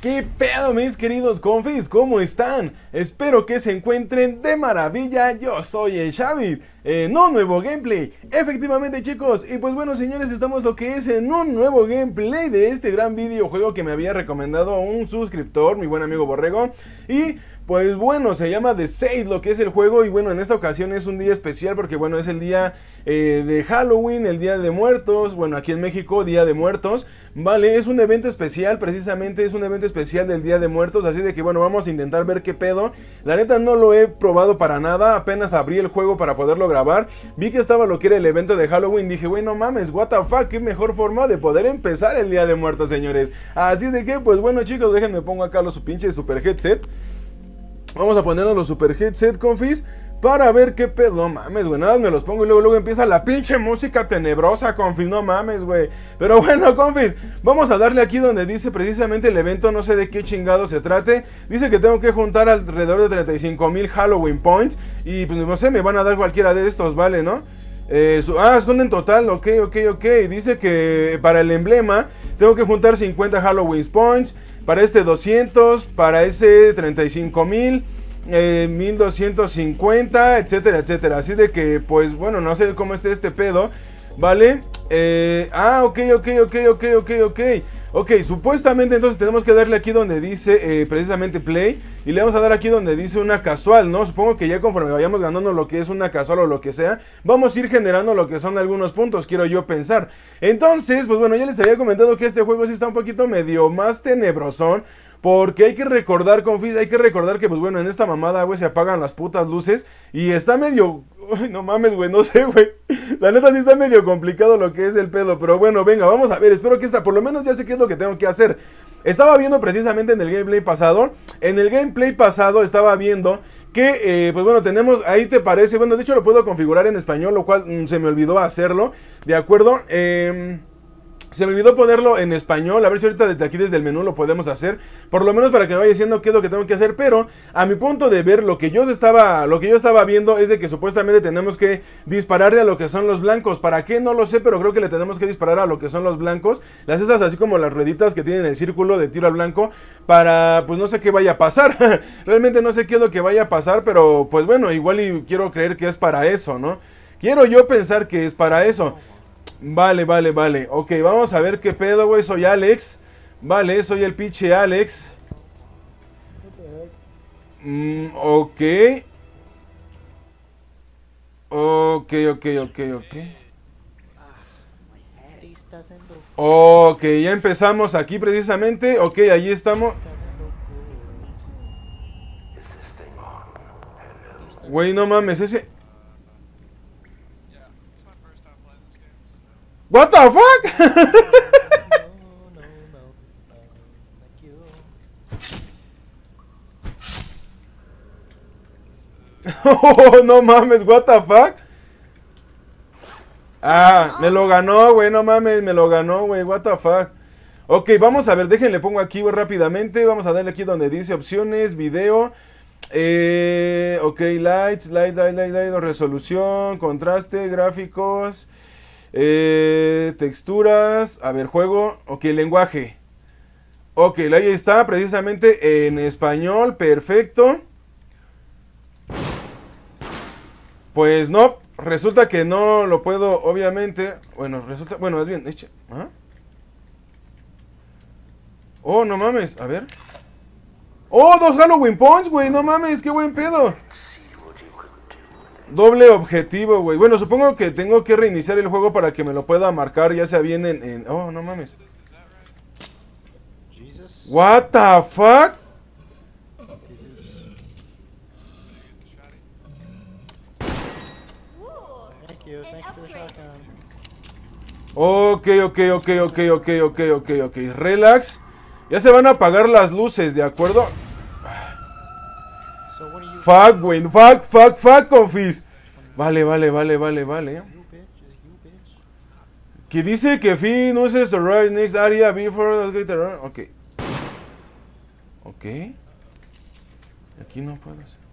¿Qué pedo, mis queridos confis? ¿Cómo están? Espero que se encuentren de maravilla. Yo soy el Xavi en un nuevo gameplay. Efectivamente, chicos. Y pues bueno, señores, estamos lo que es en un nuevo gameplay de este gran videojuego que me había recomendado un suscriptor, mi buen amigo Borrego. Y pues bueno, se llama The Seed, lo que es el juego. Y bueno, en esta ocasión es un día especial porque bueno, es el día de Halloween, el Día de Muertos. Bueno, aquí en México, Día de Muertos. Vale, es un evento especial, precisamente es un evento especial del Día de Muertos. Así de que bueno, vamos a intentar ver qué pedo. La neta no lo he probado para nada, apenas abrí el juego para poderlo grabar. Vi que estaba lo que era el evento de Halloween. Dije, güey, no mames, what the fuck, qué mejor forma de poder empezar el Día de Muertos, señores. Así de que, pues bueno, chicos, déjenme pongo acá los pinches super headset. Vamos a ponernos los super headset, confis, para ver qué pedo. No mames, güey, nada, me los pongo y luego empieza la pinche música tenebrosa, confis, no mames, güey. Pero bueno, confis, vamos a darle aquí donde dice precisamente el evento, no sé de qué chingado se trate. Dice que tengo que juntar alrededor de 35,000 Halloween Points. Y pues no sé, me van a dar cualquiera de estos, ¿vale? ¿No? Esconden total, ok. Dice que para el emblema tengo que juntar 50 Halloween Points. Para este 200, para ese 35,000, 1250, etcétera, etcétera. Así de que, pues bueno, no sé cómo esté este pedo, ¿vale? Ok, supuestamente entonces tenemos que darle aquí donde dice precisamente play. Y le vamos a dar aquí donde dice una casual, ¿no? Supongo que ya conforme vayamos ganando lo que es una casual o lo que sea, vamos a ir generando lo que son algunos puntos, quiero yo pensar. Entonces, pues bueno, ya les había comentado que este juego sí está un poquito medio más tenebrosón. Porque hay que recordar, confis, hay que recordar que, pues bueno, en esta mamada, güey, se apagan las putas luces. Y está medio... Uy, no mames, güey, no sé, güey. La neta sí está medio complicado lo que es el pedo. Pero bueno, venga, vamos a ver. Espero que por lo menos ya sé qué es lo que tengo que hacer. Estaba viendo precisamente en el gameplay pasado. En el gameplay pasado estaba viendo que, pues bueno, tenemos, ahí te parece. Bueno, de hecho lo puedo configurar en español, lo cual se me olvidó hacerlo. ¿De acuerdo? Se me olvidó ponerlo en español, a ver si ahorita desde aquí, desde el menú lo podemos hacer. Por lo menos para que me vaya diciendo qué es lo que tengo que hacer. Pero a mi punto de ver, lo que yo estaba viendo es de que supuestamente tenemos que dispararle a lo que son los blancos. ¿Para qué? No lo sé, pero creo que le tenemos que disparar a lo que son los blancos. Las esas así como las rueditas que tienen el círculo de tiro al blanco. Para, pues no sé qué vaya a pasar. Realmente no sé qué es lo que vaya a pasar, pero pues bueno, igual y quiero creer que es para eso, ¿no? Quiero yo pensar que es para eso. Vale. Ok, vamos a ver qué pedo, güey. Soy Alex. Vale, soy el pinche Alex. Ok. Ok, ya empezamos aquí precisamente. Ok, ahí estamos. Güey, no mames, ese... What the fuck? Oh, no mames, what the fuck? Ah, me lo ganó, güey, no mames, me lo ganó, güey, what the fuck. Ok, vamos a ver, déjenle pongo aquí, güey, rápidamente. Vamos a darle aquí donde dice opciones, video. Ok, light, resolución, contraste, gráficos. Texturas, a ver, juego, ok, lenguaje. Ok, ahí está, precisamente en español, perfecto. Pues no, resulta que no lo puedo, obviamente. Bueno, resulta, bueno, más bien, ¿ah? Oh, no mames, a ver. Oh, 2 Halloween Points, güey, no mames, qué buen pedo. Doble objetivo, güey. Bueno, supongo que tengo que reiniciar el juego para que me lo pueda marcar, ya sea bien en... Oh, no mames. What the fuck? Ok. Relax. Ya se van a apagar las luces, ¿de acuerdo? Fuck, güey. Fuck, confis. Vale. Que dice que Finn uses the right next area before... Ok. Aquí no puedo hacer.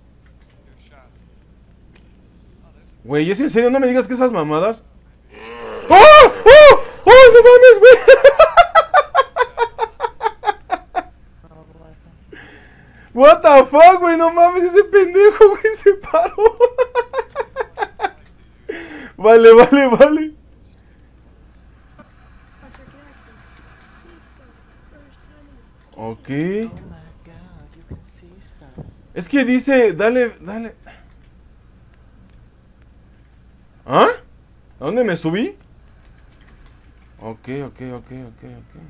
Güey, ¿es en serio? No me digas que esas mamadas... ¡Oh! ¡Oh! ¡Oh! ¡No mames, güey! What the fuck, güey, no mames, ese pendejo, güey, se paró. Vale, vale, vale. Ok. Es que dice, dale, dale. ¿Ah? ¿A dónde me subí? Ok, ok, ok, ok, ok.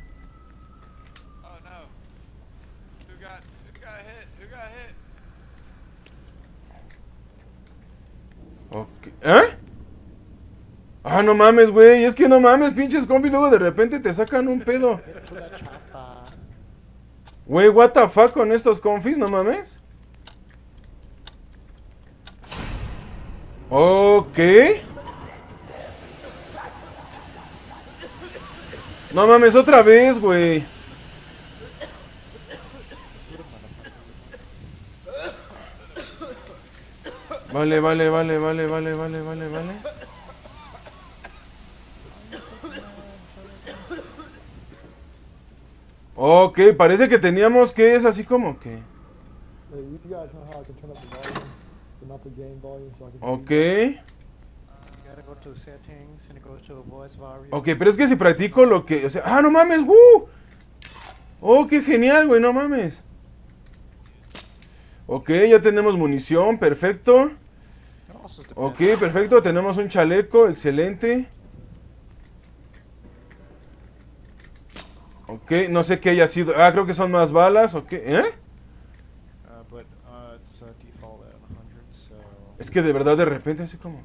Ok. ¿Eh? Ah, no mames, güey. Es que no mames, pinches confis. Luego de repente te sacan un pedo. Güey, what the fuck con estos confis, no mames. Ok. No mames, otra vez, güey. Vale, vale, vale, vale, vale, vale, vale, vale. Ok, parece que teníamos que es así como que... Ok. Ok, pero es que si practico lo que... O sea, ¡ah, no mames! ¡Uh! ¡Oh, qué genial, güey! ¡No mames! Ok, ya tenemos munición, perfecto. Ok, perfecto, tenemos un chaleco, excelente. Ok, no sé qué haya sido. Ah, creo que son más balas, ok. ¿Eh? Es que de verdad de repente así como...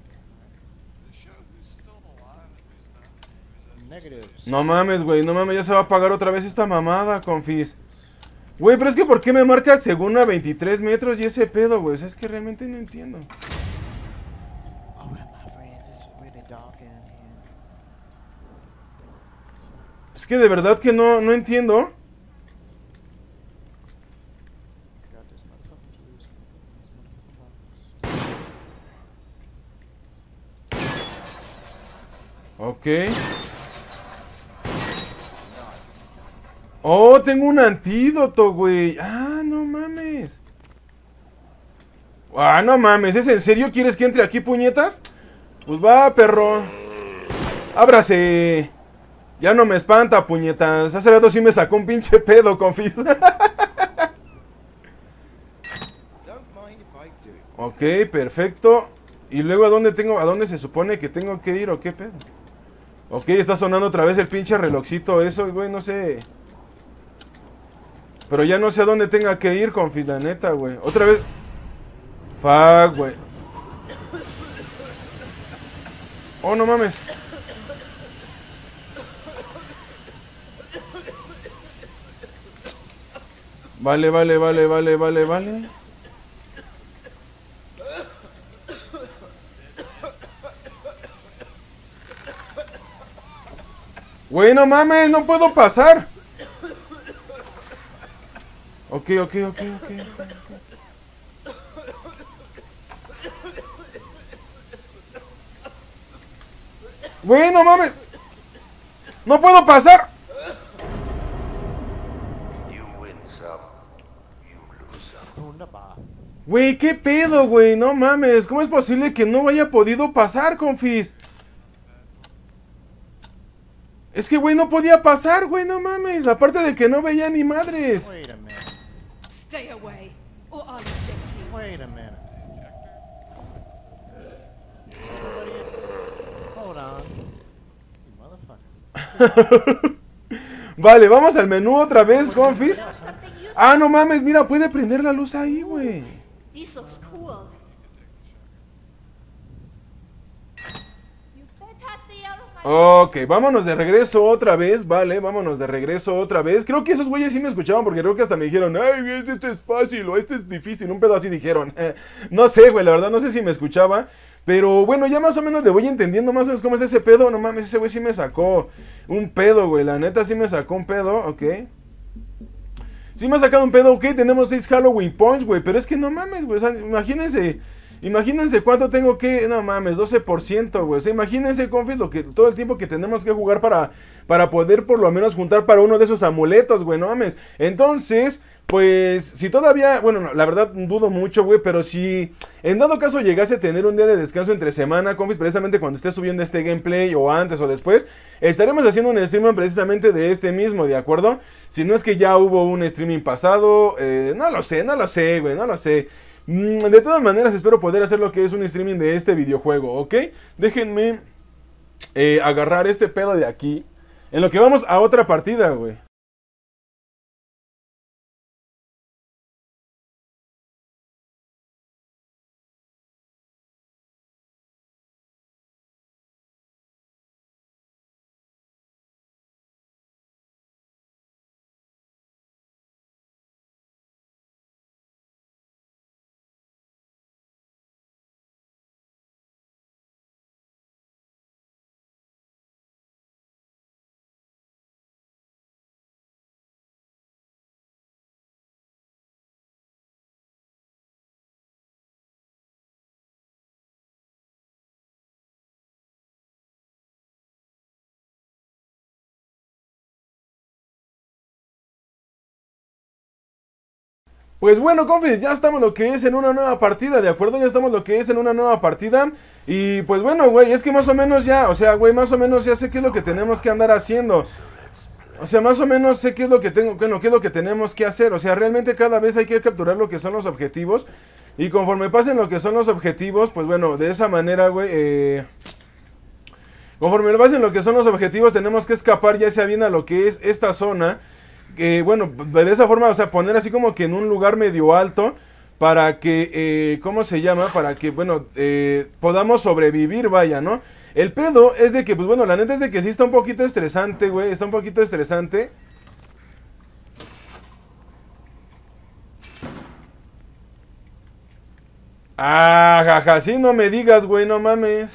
No mames, güey, no mames, ya se va a apagar otra vez esta mamada, confis. Güey, pero es que ¿por qué me marca según a 23 metros y ese pedo, güey? O sea, es que realmente no entiendo. Es que de verdad que no entiendo. Ok. Oh, tengo un antídoto, güey. Ah, no mames. Ah, no mames. ¿Es en serio? ¿Quieres que entre aquí, puñetas? Pues va, perro. Ábrase. Ya no me espanta, puñetas. Hace rato sí me sacó un pinche pedo, confis. Ok, perfecto. Y luego, ¿a dónde se supone que tengo que ir o qué pedo? Ok, está sonando otra vez el pinche relojcito eso, güey, no sé. Pero ya no sé a dónde tenga que ir, confis, la neta, güey. Otra vez. Fuck, güey. Oh, no mames. Vale, vale, vale, vale, vale, vale. Güey, no mames, no puedo pasar. Ok, ok, ok, ok. Güey, no mames. No puedo pasar. Güey, ¿qué pedo, güey? No mames. ¿Cómo es posible que no haya podido pasar, confis? Es que, güey, no podía pasar, güey, no mames. Aparte de que no veía ni madres. Stay away, or I'll eject you. Wait a minute. Hold on. You motherfucker. Vale, vamos al menú otra vez, confis. Ah, no mames, mira, puede prender la luz ahí, güey. This looks cool. You better stay out of my Ok, vámonos de regreso otra vez, vale, vámonos de regreso otra vez. Creo que esos güeyes sí me escuchaban porque creo que hasta me dijeron, ay, este es fácil o este es difícil, un pedo así dijeron. No sé, güey, la verdad no sé si me escuchaba. Pero bueno, ya más o menos le voy entendiendo más o menos cómo es ese pedo. No mames, ese güey sí me sacó un pedo, güey, la neta sí me sacó un pedo, ok. Sí me ha sacado un pedo, ok, tenemos 6 Halloween Points, güey, pero es que no mames, güey, o sea, imagínense cuánto tengo que, no mames, 12%, güey, o sea, imagínense, confis, todo el tiempo que tenemos que jugar para poder por lo menos juntar para uno de esos amuletos, güey, no mames. Entonces, Pues si todavía, bueno, no, la verdad dudo mucho, güey, pero si en dado caso llegase a tener un día de descanso entre semana, confis, precisamente cuando esté subiendo este gameplay o antes o después, estaremos haciendo un streaming precisamente de este mismo, ¿de acuerdo? Si no es que ya hubo un streaming pasado, no lo sé, güey, no lo sé. De todas maneras espero poder hacer lo que es un streaming de este videojuego, ¿ok? Déjenme agarrar este pedo de aquí, en lo que vamos a otra partida, güey. Pues bueno, confis, ya estamos lo que es en una nueva partida, ¿de acuerdo? Ya estamos lo que es en una nueva partida. Y pues bueno, güey, es que más o menos ya, o sea, güey, más o menos ya sé qué es lo que tenemos que andar haciendo. O sea, más o menos sé qué es lo que tengo, bueno, qué es lo que tenemos que hacer. O sea, realmente cada vez hay que capturar lo que son los objetivos. Y conforme pasen lo que son los objetivos, pues bueno, de esa manera, güey, conforme pasen lo que son los objetivos, tenemos que escapar ya sea bien a lo que es esta zona. Bueno, de esa forma, o sea, poner así como que en un lugar medio alto para que, ¿cómo se llama? Para que, bueno, podamos sobrevivir, vaya, ¿no? El pedo es de que, pues bueno, la neta es de que sí está un poquito estresante, güey, está un poquito estresante. Ah, jaja, sí, no me digas, güey, no mames.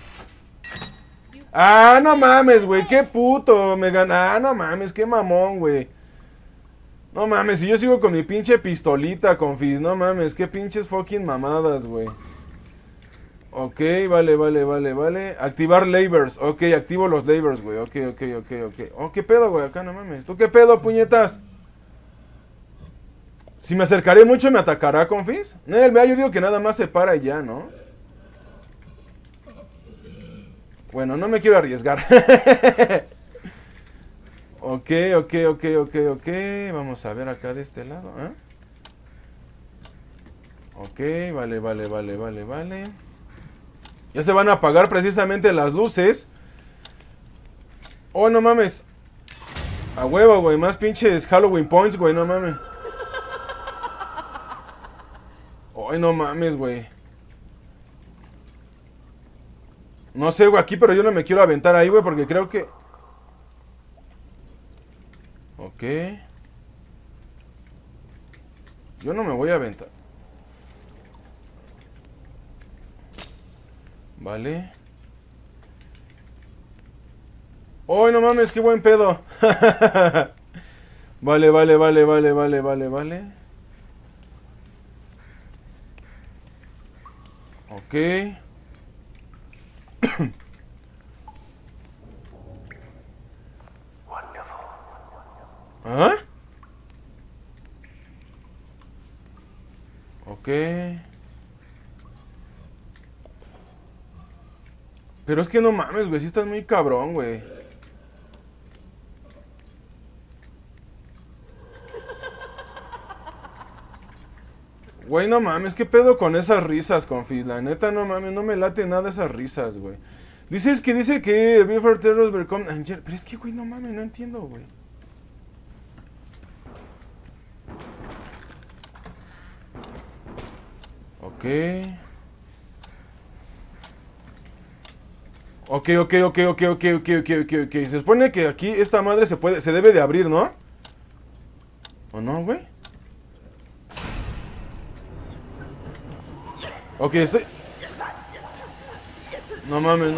Ah, no mames, güey, qué puto, me gana. Ah, no mames, qué mamón, güey. No mames, si yo sigo con mi pinche pistolita, confis, no mames, qué pinches fucking mamadas, güey. Ok, vale. Activar labors, ok, activo los labors, güey, ok. Oh, qué pedo, güey, acá no mames. ¿Tú qué pedo, puñetas? Si me acercaré mucho, ¿me atacará, confis? Nel, vea, yo digo que nada más se para y ya, ¿no? Bueno, no me quiero arriesgar. Ok. Vamos a ver acá de este lado, ¿eh? Ok, vale. Ya se van a apagar precisamente las luces. Oh, no mames. A huevo, güey, más pinches Halloween points, güey, no mames. Ay, no mames, güey. No sé, güey, aquí, pero yo no me quiero aventar ahí, güey, porque creo que... Ok. Yo no me voy a aventar. Vale. ¡Ay, no mames, qué buen pedo! Vale. Ok. ¿Ah? Ok. Pero es que no mames, güey, si estás muy cabrón, güey. Güey, no mames, ¿qué pedo con esas risas, confis? La neta, no mames, no me late nada esas risas, güey. Dice que Before Terrors Become Angel. Pero es que, güey, no mames, no entiendo, güey. Ok. Ok. Se supone que aquí esta madre se debe de abrir, ¿no? ¿O no, güey? Ok, estoy... No mames.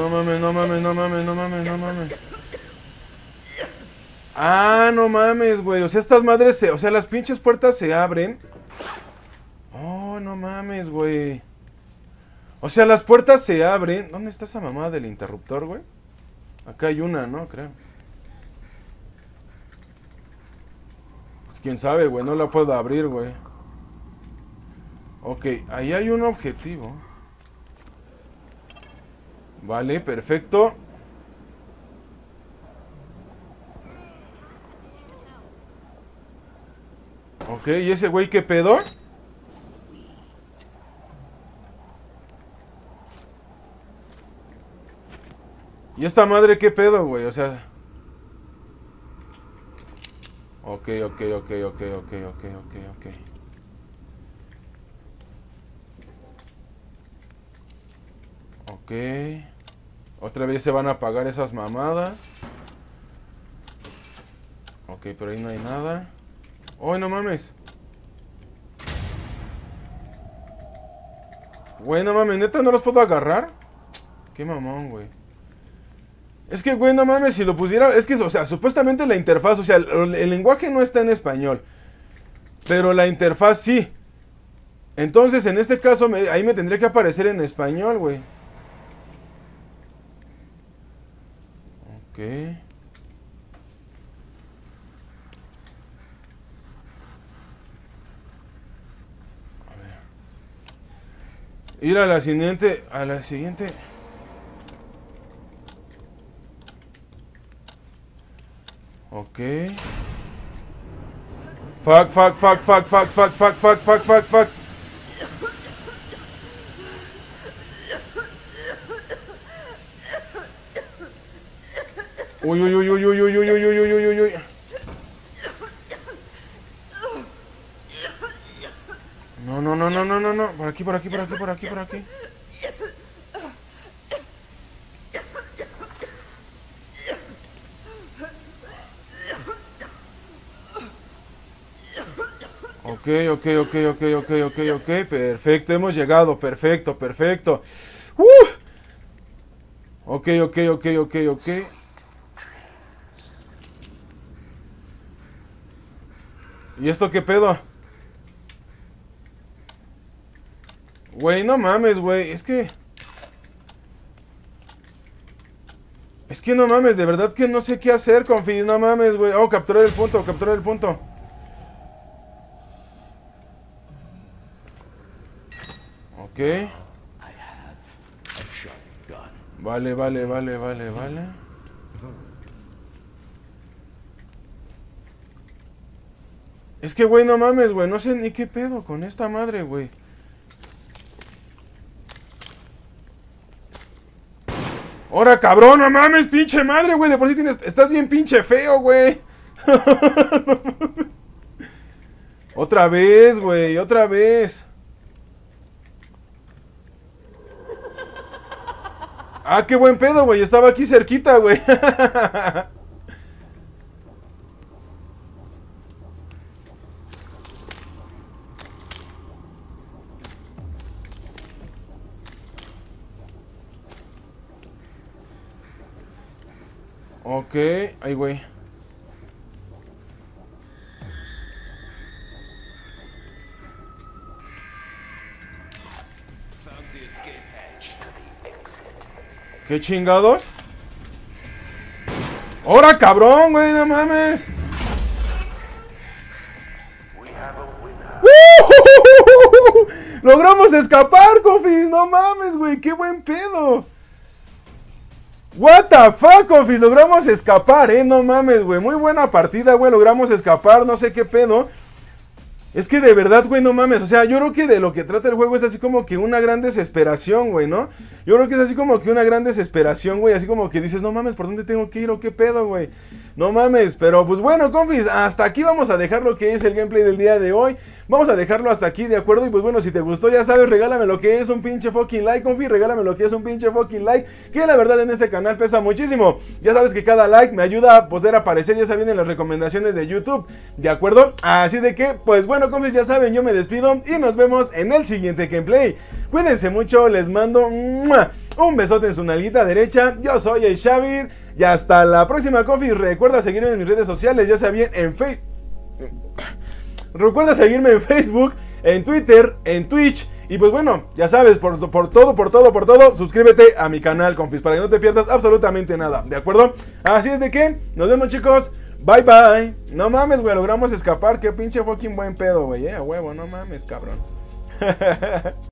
Ah, no mames, güey. O sea, estas madres o sea, las pinches puertas se abren. Oh, no mames, güey. O sea, las puertas se abren. ¿Dónde está esa mamada del interruptor, güey? Acá hay una, ¿no? Creo. quién sabe, güey, no la puedo abrir, güey. Ok, ahí hay un objetivo. Vale, perfecto. Ok, ¿y ese güey qué pedo? ¿Y esta madre qué pedo, güey? O sea... Ok. Ok. Otra vez se van a apagar esas mamadas. Ok, pero ahí no hay nada. ¡Oh, no mames! Güey, no mames, ¿neta no los puedo agarrar? Qué mamón, güey. Es que, güey, no mames, si lo pudiera... Es que, o sea, supuestamente la interfaz, o sea, el lenguaje no está en español. Pero la interfaz sí. Entonces, en este caso, ahí me tendría que aparecer en español, güey. Ok. A ver. Ir a la siguiente... A la siguiente... Ok. Fuck. Uy. No. Por aquí. Ok. Perfecto, hemos llegado. Perfecto. Ok. ¿Y esto qué pedo? Güey, no mames, güey. Es que no mames, de verdad que no sé qué hacer, confi. No mames, güey. Oh, capturar el punto. Ok. Vale. Es que, güey, no mames, güey. No sé ni qué pedo con esta madre, güey. ¡Ahora, cabrón! ¡No mames, pinche madre, güey! De por sí estás bien pinche feo, güey. Otra vez, güey. Otra vez. Ah, qué buen pedo, güey. Estaba aquí cerquita, güey. Ok, ay, güey. ¿Qué chingados? ¡Ahora, cabrón, güey! ¡No mames! ¡Logramos escapar, confis! ¡No mames, güey! ¡Qué buen pedo! What the fuck, confis, logramos escapar, no mames, güey. Muy buena partida, güey, logramos escapar, no sé qué pedo. Es que de verdad, güey, no mames. O sea, yo creo que de lo que trata el juego es así como que una gran desesperación, güey, ¿no? Yo creo que es así como que una gran desesperación, güey. Así como que dices, no mames, ¿por dónde tengo que ir o qué pedo, güey? No mames, pero pues bueno, confis, hasta aquí vamos a dejar lo que es el gameplay del día de hoy. Vamos a dejarlo hasta aquí, ¿de acuerdo? Y pues bueno, si te gustó, ya sabes, regálame lo que es un pinche fucking like, confi, regálame lo que es un pinche fucking like, que la verdad en este canal pesa muchísimo. Ya sabes que cada like me ayuda a poder aparecer, ya saben, en las recomendaciones de YouTube, ¿de acuerdo? Así de que, pues bueno, confis, ya saben, yo me despido y nos vemos en el siguiente gameplay. Cuídense mucho, les mando un besote en su nalguita derecha. Yo soy el Xavi y hasta la próxima, confis. Recuerda seguirme en mis redes sociales, ya sea bien en Facebook. Recuerda seguirme en Facebook, en Twitter, en Twitch. Y pues bueno, ya sabes, por todo, suscríbete a mi canal, confis, para que no te pierdas absolutamente nada, ¿de acuerdo? Así es de que, nos vemos, chicos. Bye bye. No mames, güey, logramos escapar. Qué pinche fucking buen pedo, güey. A huevo, no mames, cabrón.